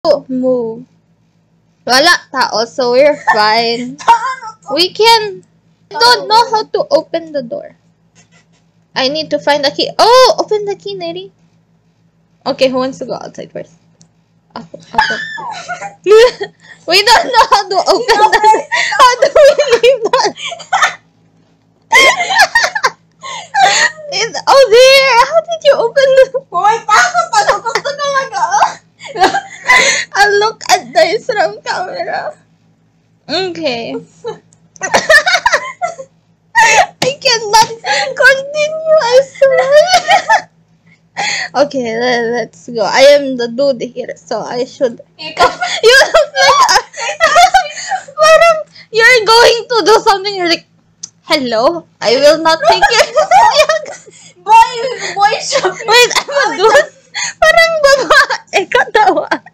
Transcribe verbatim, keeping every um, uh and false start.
move. Wala tao, so we're fine. We can... I don't know how to open the door. I need to find the key. Oh! Open the key, Neri. Okay, who wants to go outside first? Ako, ako. We don't know how to open the... How do we leave that? It's, oh, there! How did you open the... Boy, pasok pa! Gusto ko talaga! I'll look at this from camera. Okay. I cannot continue, I swear. Okay, let, let's go. I am the dude here, so I should... You look like... Parang you're going to do something, you're like, hello, I will not take it. Boy, boy, shop. Wait, I'm a dude. Parang babae, katawa.